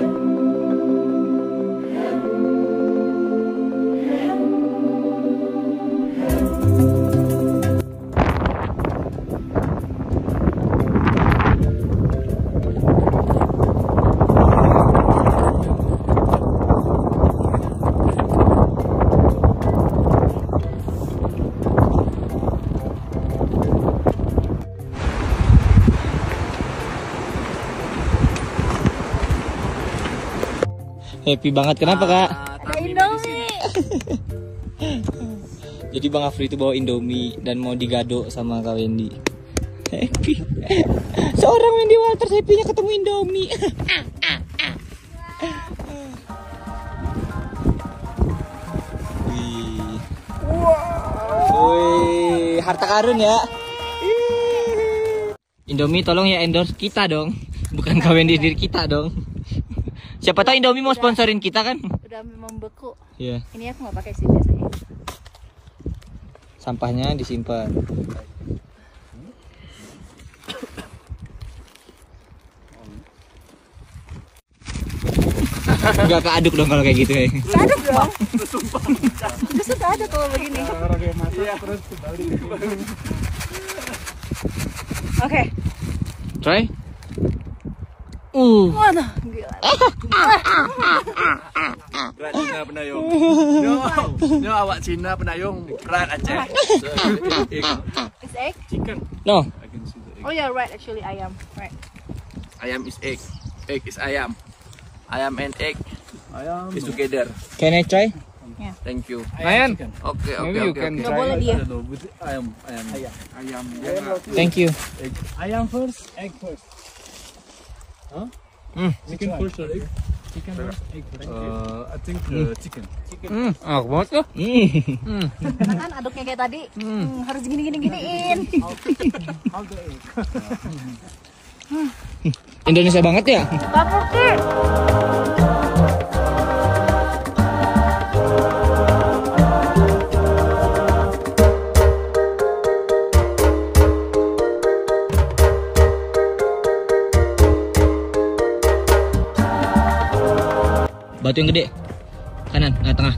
Happy banget, kenapa kak? Ada Indomie. Jadi Bang Afri itu bawa Indomie dan mau digado sama Kak Wendy. Happy. Seorang Wendy Walters happy-nya ketemu Indomie. Wih. Wih, harta karun ya. Indomie tolong ya endorse kita dong. Bukan Kak Wendy diri kita dong. Siapa tahu Indomie mau sponsorin kita kan? Udah membeku. Iya. Ini aku nggak pakai sih biasanya. Sampahnya disimpan. Enggak keaduk dong kalau kayak gitu ya. Keaduk dong. Justru keaduk kalau begini. Oke. Try. Waduh, gila. Berat Cina penayung. Yo awak Cina penayung berat Aceh. Is egg? Chicken. No. I can see the egg. Oh yeah, right. Actually, ayam. Right. Ayam is egg. Egg is ayam. Ayam and egg Ayam. is together. Can I try? Thank you. Ayam. Oke. Nggak boleh dia. Ayam. Ayam. Thank you. Ayam first, egg first. Huh? Chicken first or egg? Chicken first, egg first. I think chicken. Enak banget tuh. Kan aduknya kayak tadi. Harus giniin. Indonesia banget ya? Pakai. Batu yang gede. Kanan, tengah.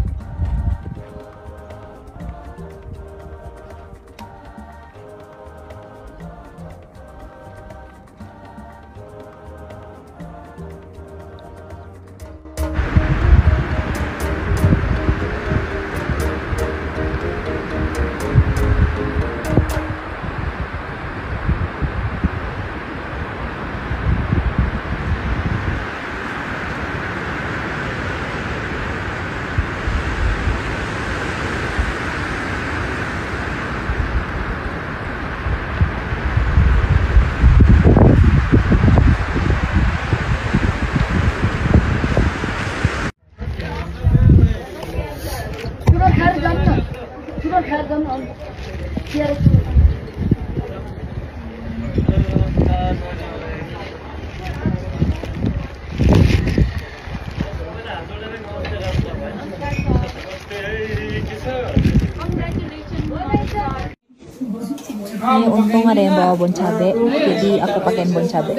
Ini untung ada yang bawa bon cabe, jadi aku pakein bon cabe.